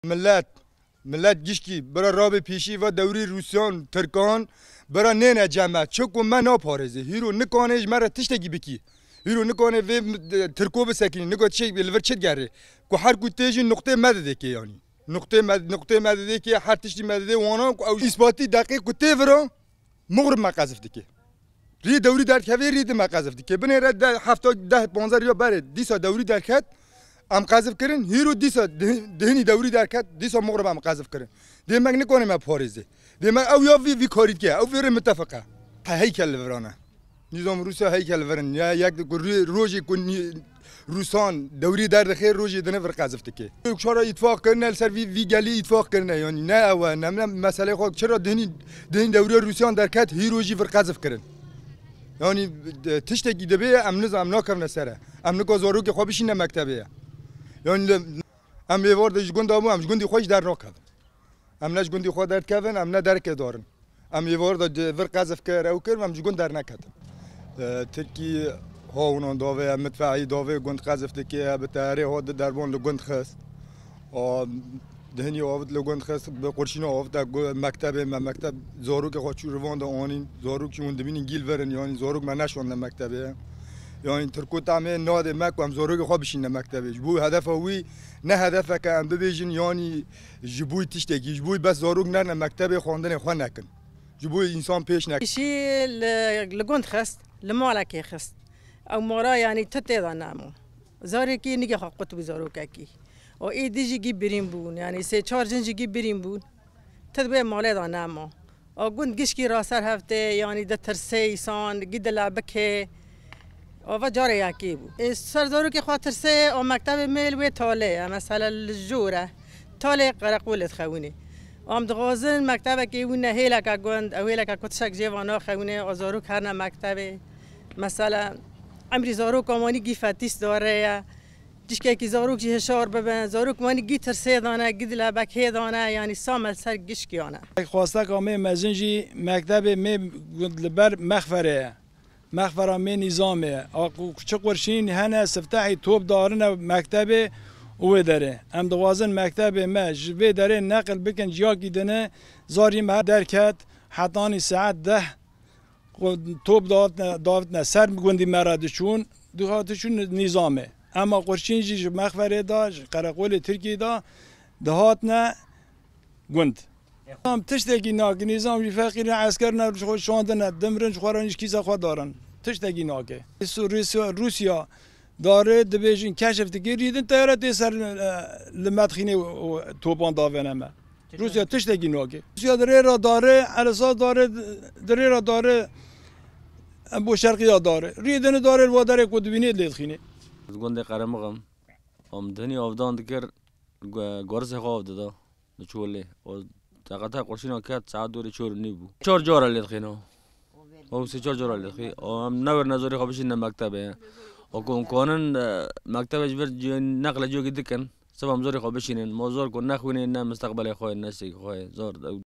ملت گیشکی برای راب پیشی و دوری روسیان ترکان برای نینه جمع چکو من نپارزه هیرو نکانش مرا تشتگی بکی هیرو نکانه و ترکو بسکنی نکات چه بلور چت گره کو هر کو تیجی نقطه مدده که یعنی نقطه مدده که هر تشتی مدده وانا او اثباتی دقیق کو تیورا مغرب ما قذفته که ری دوری در کوی ری ما قذفته که بنه رد 70 10 15 یا بره دیسا دوری در کت ام قذف کردن هیرو دیسا دهنی دوری در کت دیسا مغرب ام قذف کردن دیگه مگه نکنه ما پاریزه دیگه او یا وی کارید که او وی متفقه هیکل ورانه نظام روسیا هیکل ورن یا یک روزی کنی روسان دوری در خیر روزی دنه ور قذفته که چرا اتفاق کردن سر وی گلی اتفاق کردن یعنی نه او نه مسئله خود چرا دهنی دوری روسیان در کت هیروجی ور قذف کردن یعنی تشتگی دبه ام نظام ناکم نسره ام نکازارو که خوابش این مکتبه یعنی ام یه وارد جگوند آمو ام جگوندی خوش در ناکم ام نش جگوندی خود در کردن ام نه درک دارن ام یه وارد ور قذف کرد او کرد ام جگوند در نکردم ترکی ها اونان داوه مدفعی داوه گوند قذفته که به تاره ها دربان لگوند خست دهنی آفت لگوند خست به قرشین آفت مکتب زاروک خواهد روان دا آنین زاروک چون دبینین گیل ورن یعنی زاروک من نشوندم مکتبه یعنی ترکو تعمه ناده مک و هم زاروک خواه بشین مکتبه جبوی هدف هوی نه هدف که هم ببیجن یعنی جبوی تشتگی جبوی بس زاروک نرن مکتبه خواندن خواه نکن جبوی انسان پیش نکن شی لگوند خست لمالکی خست او مارا یعنی تتیدا نامو زاری کی نگه خواهد قطب زاروک کی و ای دیجی گی بریم بون یعنی سه چهار جنجی گی بریم بون تدبیر ماله دا نامو و گوند گشکی راسر هفته یعنی ده ترسه سان گید لعبکه و جاره یکی بود سردارو که خاطر سه و مکتب میل و تاله مثلا الجوره تاله قرقولت خوونه ام دغازن مکتب که ونه هیلا که گوند او هیلا که کتشک جوانا خوونه آزارو کرنا مکتب مثلا امری زارو کمانی گیفتیس داره دیشکه کی زاروک جه شار ببن زاروک مانی گیتر سه دانه گیدلا بکه دانه یعنی سامل سر گشکیانه خواسته که می مزنجی مکتب می لبر مخفره می نظامه چه قرشین هنه سفتحی توب دارن مکتب او داره ام دوازن مکتب ما جوی داره نقل بکن جاکی دنه زاری ما درکت حتانی ساعت 10 توب داوت سر گوندی مرادشون دهاتشون نظامه اما قرشینجی مخفره دا قرقول ترکی دا دهات نه گوند هم تشتگی ناکه نظام فقیر عسکر نه شاندن دمرنج خورانش کیسه خود دارن تشتگی ناکه روسیا داره دبیجین کشفت گیریدن تیارت سر لمدخینه توپان داونه ما روسیا تشتگی ناکه روسیا داره علاساس داره بو شرقی داره ریدن داره و داره کدوینه لیدخینه گنده قرمقم دنی آفدان دکر گرز خواب داده نچوله و تقاطع قرشینا کرد ساعت دوری چور نیبو 4 جاره لیدخینه او 3-4 جاره لیدخی ام نور نظری خوابشین مکتبه و کنن مکتبش بر نقل جوگی دکن سبام زوری خوابشینن موزار کن نخوینه نه مستقبل خواه نسی خواه زار